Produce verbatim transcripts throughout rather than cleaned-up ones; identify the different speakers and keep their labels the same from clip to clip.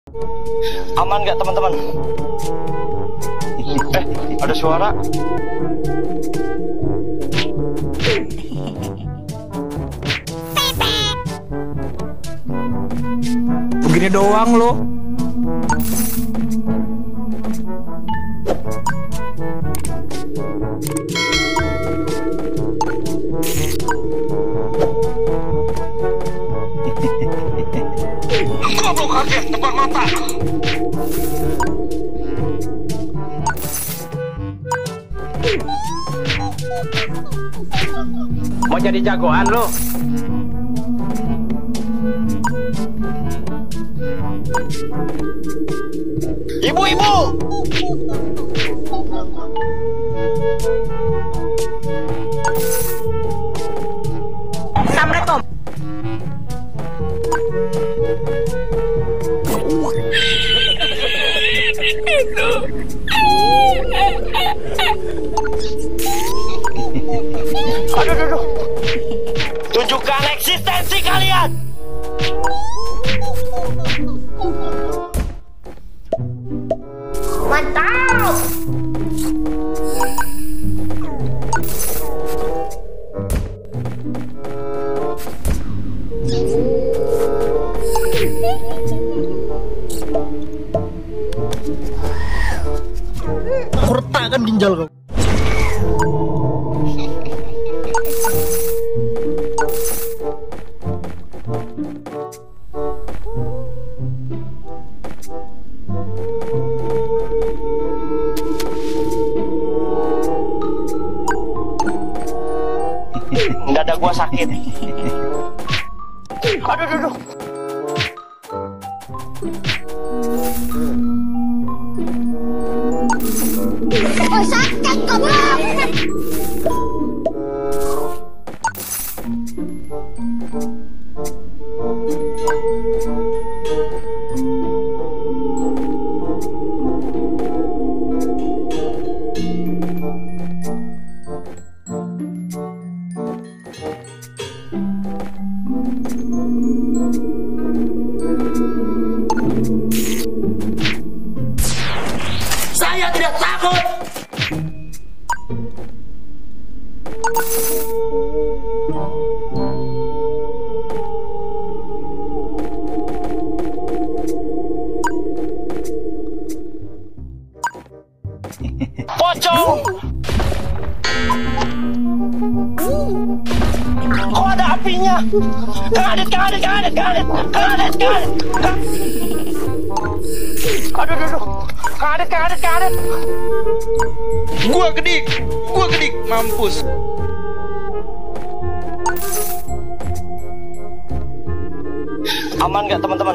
Speaker 1: Aman nggak teman-teman? Eh, ada suara.
Speaker 2: Begini doang lo.
Speaker 1: Goblok kaget depan mata.
Speaker 2: Mau jadi jagoan lo?
Speaker 1: Ibu-ibu.
Speaker 3: Assalamualaikum.
Speaker 1: Aduh, aduh, aduh. Tunjukkan eksistensi kalian.
Speaker 3: Mantap.
Speaker 1: Aku retakkan ginjal kau. Dada gua sakit. Aduh, aduh, aduh.
Speaker 3: Oh, sakit goblok.
Speaker 1: Saya tidak takut. Pocong. Kok ada apinya? Kadet, kadet, kadet, kadet, kadet, kadet. Aduh, aduh, aduh. Kadet, kadet, kadet.
Speaker 4: Gua gedik, gua gedik, mampus.
Speaker 1: Aman nggak teman-teman?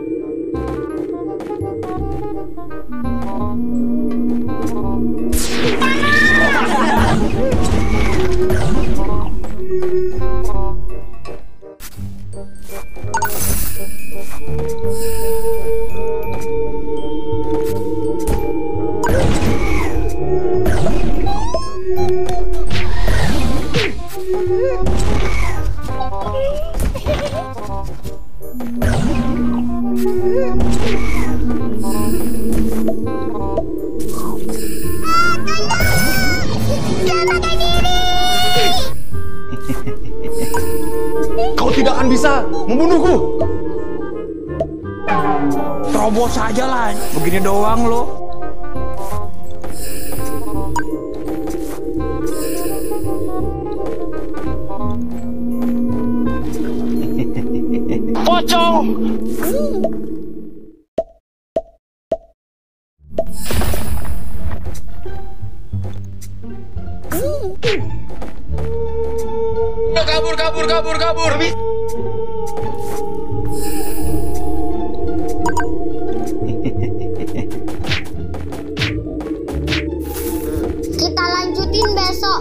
Speaker 2: Kau tidak akan bisa membunuhku. Terobos saja lah. Begini doang lo.
Speaker 1: Pocong.
Speaker 4: Kabur, kabur, kabur, kabur.
Speaker 3: Kita lanjutin besok.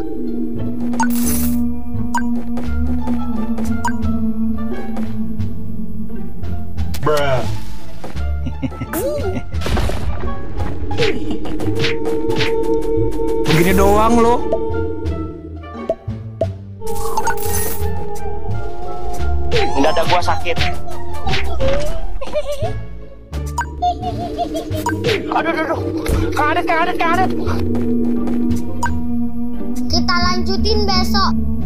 Speaker 4: Bruh.
Speaker 2: Begini doang lo.
Speaker 1: Dada gua sakit. Aduh, aduh, aduh. Kadet, kadet, kadet.
Speaker 3: Kita lanjutin besok.